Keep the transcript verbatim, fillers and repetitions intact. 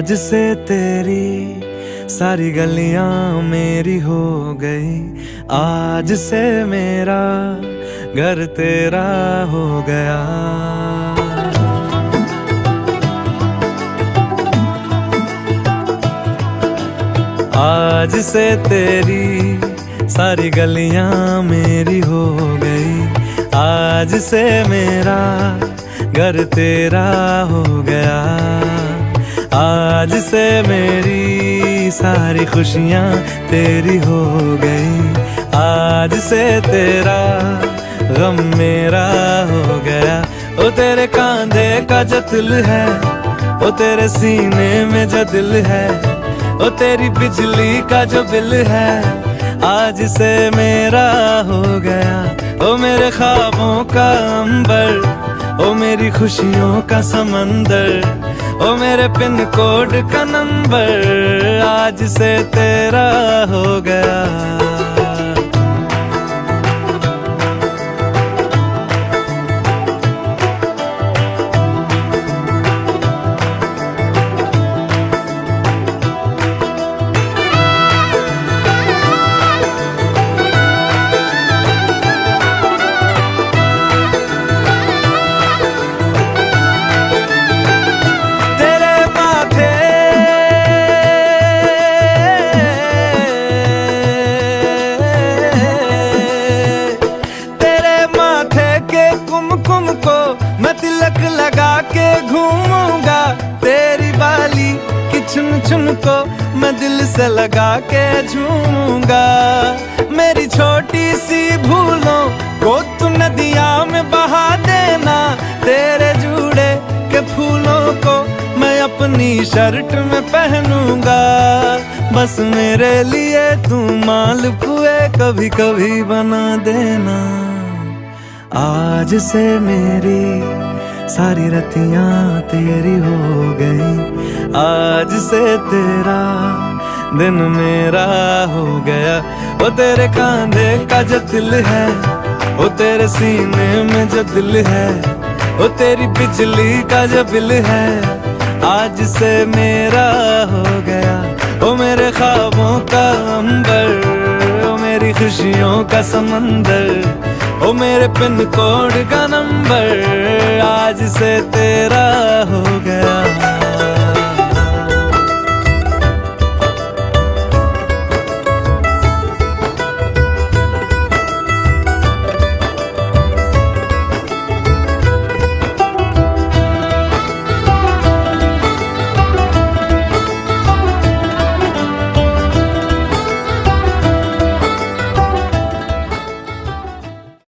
आज से तेरी सारी गलियां मेरी हो गई, आज से मेरा घर तेरा हो गया। आज से तेरी सारी गलियां मेरी हो गई, आज से मेरा घर तेरा हो गया। आज से मेरी सारी खुशियां तेरी हो गई, आज से तेरा गम मेरा हो गया। ओ तेरे कांधे का जो दिल है, ओ तेरे सीने में जो दिल है, ओ तेरी बिजली का जो बिल है, आज से मेरा हो गया। ओ मेरे ख्वाबों का अंबर, ओ मेरी खुशियों का समंदर, ओ मेरे पिन कोड का नंबर, आज से तेरा हो गया। कुमकुम को मैं तिलक लगा के घूमूंगा, तेरी बाली की चुन चुन को मैं दिल से लगा के झूमूंगा। मेरी छोटी सी भूलों को तू नदिया में बहा देना, तेरे जूड़े के फूलों को मैं अपनी शर्ट में पहनूंगा। बस मेरे लिए तू मालपुए कभी कभी बना देना। आज से मेरी सारी रतियां तेरी हो गई, आज से तेरा दिन मेरा हो गया। ओ तेरे कांधे का जो दिल है, ओ तेरे सीने में जो दिल है, ओ तेरी बिजली का जो बिल है, आज से मेरा हो गया। ओ मेरे ख्वाबों का अंबर, ओ मेरी खुशियों का समंदर, ओ मेरे पिन कोड का नंबर, आज से तेरा हो गया।